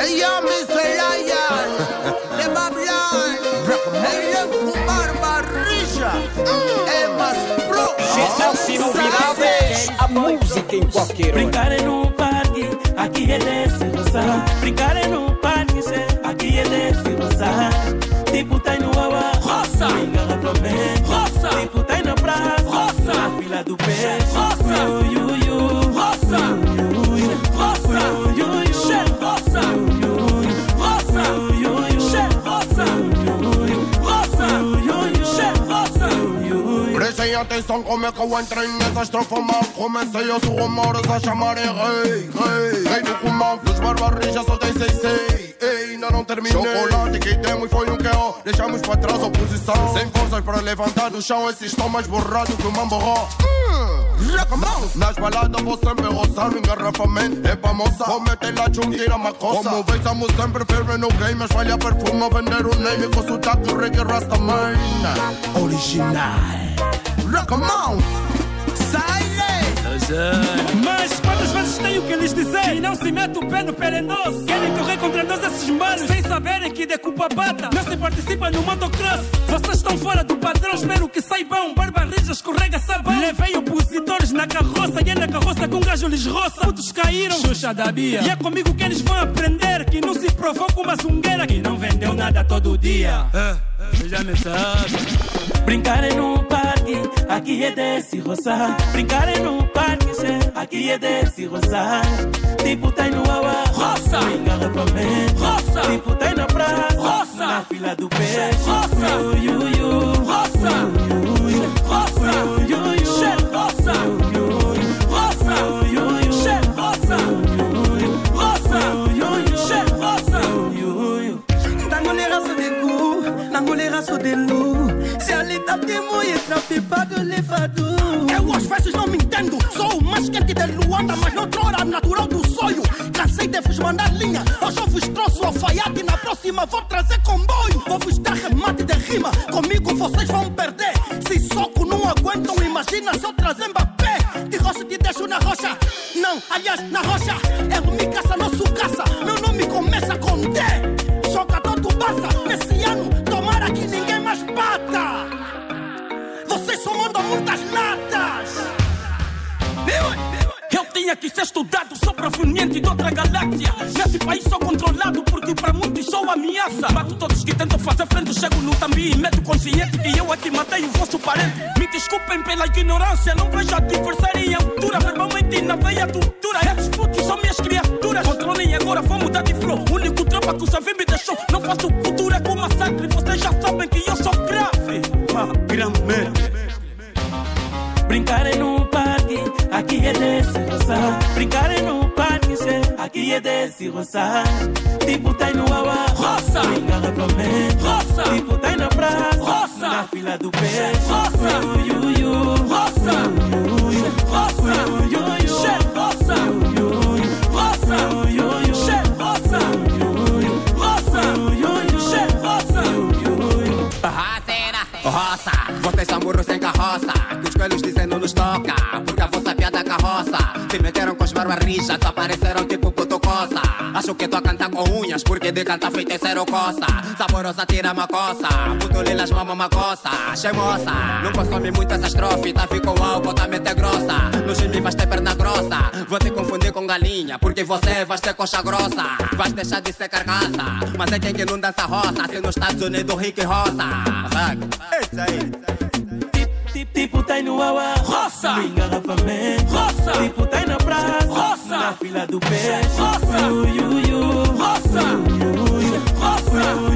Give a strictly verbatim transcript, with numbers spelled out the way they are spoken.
Hey, yo, mister Lion, de Babylon, ele com barbarija, é mais pro. Se não viráveis, a música em qualquer hora. Brincar é num parque, aqui é desse roçar. Brincar é num parque, aqui é desse roçar. Tipo tá no awa, roça, engarrafamento, roça. Tipo tá na praça, roça, na fila do pé, roça, yu, yu, roça, yu, yu, roça, yu, yu, roça, yu, yu, roça, yu, yu, roça, yu, yu, roça, yu, yu, roça, yu, yu. Prestem atenção como é que eu entrei nessa estrofa mal. Comecei aos rumores a chamarem rei, rei, rei do comando. Dos barbarijas só tem sei, sei. Ei, ainda não terminei. Chocolate que temos foi um Q O. Deixamos para trás a oposição. Sem forças para levantar do chão. Esses estão mais borrados que o mamborró. Hum, nas baladas vou sempre roçar o engarrafamento. É pra moça, vou meter lá de um tira uma coça. Como vês, estamos sempre firmes no game. Mas falha perfume, vender o name com sotaque reggae rastaman. Original. Rock'n'roll. Mas quantas vezes tenho que lhes dizer? E não se mete o pé no perenoso. Querem correr contra nós esses manos sem saberem que de culpa bata não se participa no motocross. Vocês estão fora do padrão, espero que saibam. Barbarija escorrega sabão. Levei opositores na carroça e é na carroça que um gajo lhes roça. Todos caíram, Xuxa da Bia. E é comigo que eles vão aprender que não se provou com uma zungueira que não vendeu nada todo dia. É, você já me sabe. Brincar é num parque, aqui é desse roçar. Brincar é num parque, aqui é desse roçar. Tipo tá no awa, roça, engarrafamento, roça. Tipo tá na praça, roça, na fila do pé, roça, yu, yu, roça, yu, yu, roça, yu, yu, roça, yu, yu, roça, yu, yu, roça, yu, yu, roça, yu, yu, roça, yu, yu. Tangolera so de cou, tangolera so de lou. Se ali tá temoia, trapipado levado. Eu às vezes não me entendo. Sou o mais quente de Luanda, mas noutrora natural do sonho. Cansei de vos mandar linha. Hoje eu vos trouxe o alfaiate. Na próxima vou trazer comboio. Vou vos dar remate de rima. Comigo vocês vão perder. Se soco não aguentam, imagina se eu trazer Mbappé. De rocha te deixo na rocha. Não, aliás, na rocha. Ele me caça, não sou caça. Meu nome começa com D. Jogador do Barça. Nesse ano, tomara que ninguém mais bata. Vocês só mandam muitas latas. Eu tinha que ser estudado, sou proveniente de outra galáxia. Nesse país sou controlado porque para muitos sou ameaça. Mato todos que tentam fazer frente, chego no tambi e meto consciente que eu aqui matei o vosso parente. Me desculpem pela ignorância, não vejo adversário em altura. Verbalmente na veia tortura, esses putos são minhas criaturas. Controlem agora, vou mudar de flow. O único tropa que o Savi me deixou. Não faço cultura com massacre, vocês já sabem que eu sou grave. Ah, grande. Brincar é num parque, aqui é desse roçar. Brincar é num parque, aqui é desse roçar. Tipo tá no awa, roça, engarrafamento, roça. Tipo tá na praça, roça, na fila do pé, roça, yu, yu, roça, yu, yu, roça, yu, yu, roça, yu, yu, roça, yu, yu, roça, yu, yu, roça, yu, yu, roça, yu, yu. Roça, vocês são burros sem carroça. Que os coelhos dizem não nos toca, porque a vossa piada carroça. Se meteram com os barbarijas, apareceram tipo putocosa. Acho que tô a cantar com unhas, porque de cantar feiticeiro coça. Saborosa tira uma coça, puto lilas mama uma coça. Chemosa, não consome muito essa estrofe. Tá ficou álcool, tá mente grossa. No gime vais ter perna grossa. Vou te confundir com galinha, porque você vai ter coxa grossa. Vais deixar de ser carcaça, mas é quem que não dança roça. Se nos Estados Unidos rico e roça. It's aí. Tipo tá no awa, roça, no engarrafamento, roça. Tipo tá na praça, roça, na fila do pé, roça, yu, yu, roça, yu, yu, roça.